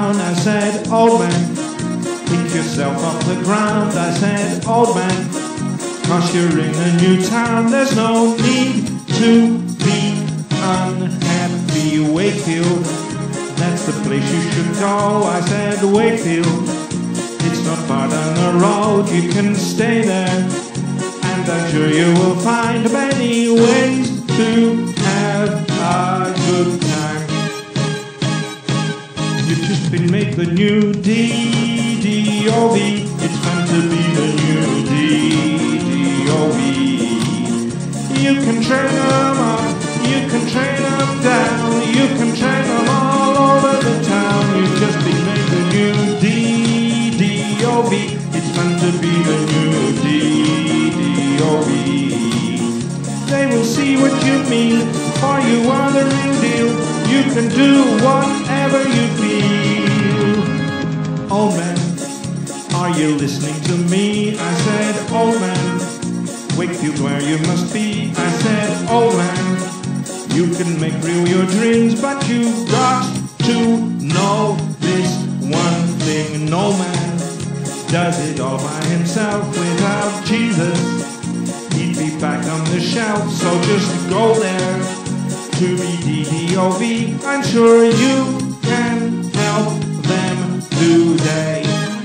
town. I said, old man, pick yourself off the ground. I said, old man, 'cause you're in a new town. There's no need to be unhappy. Wakefield, that's the place you should go. I said, Wakefield, it's not far down the road. You can stay there, and I'm sure you will find many ways to have a good time. You've just been made the new D.D.O.V. It's fun to be the new D.D.O.V. You can train them up, you can train them down, you can train them all over the town. You've just been made the new D.D.O.V. It's fun to be the new D.D.O.V. They will see what you mean, for you are the real deal. You can do whatever you feel. Old man, are you listening to me? I said, old man, Wakefield's where you must be. I said, old man, you can make real your dreams, but you've got to know this one thing. No man does it all by himself. Without Jesus, he'd be back on the shelf. So just go there to be D.D.O.V. I'm sure you can help them today.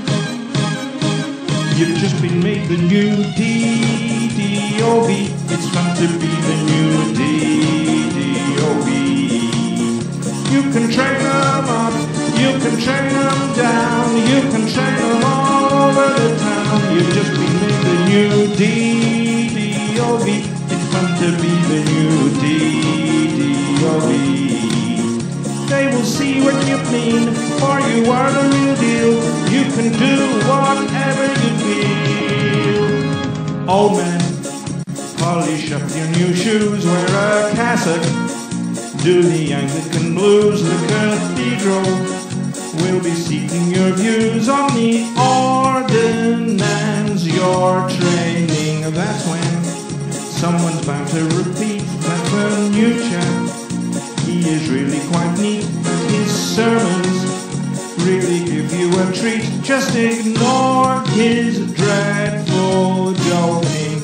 You've just been made the new D.D.O.V. It's fun to be the new D.D.O.V. You can train them up, you can train them down, you can train them all over the town. You've just been made the new D.D.O.V. It's fun to be the new D.D.O.V. They will see what you mean, for you are the real deal. You can do whatever you feel. Old man, polish up your new shoes, wear a cassock, do the Anglican blues. The cathedral will be seeking your views on the ordinands you're training. That's when someone's bound to repeat. That's a new chap, he is really quite neat, and his sermons really give you a treat. Just ignore his dreadful joking.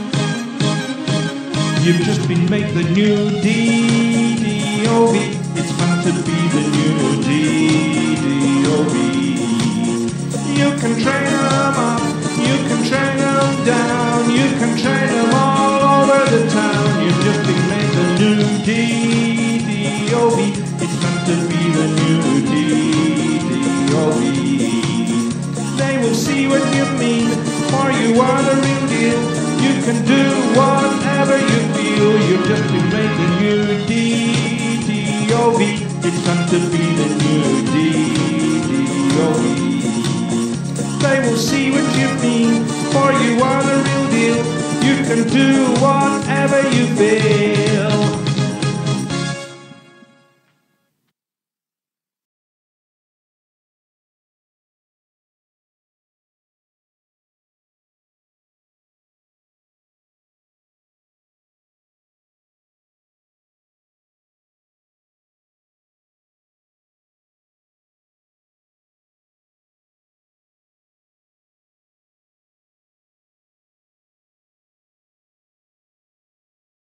You've just been made the new D.D.O.V. It's fun to be the new D.D.O.V. You can train them up, you can train them down, you can train them all over the town. You've just been made the new D.D.O.V. It's fun to be the new D.D.O.V. They will see what you mean, for you are the real deal. You can do whatever you feel. You've just been made the new D.D.O.V. It's fun to be the new D.D.O.V. They will see what you mean, for you are the real deal. You can do whatever you feel.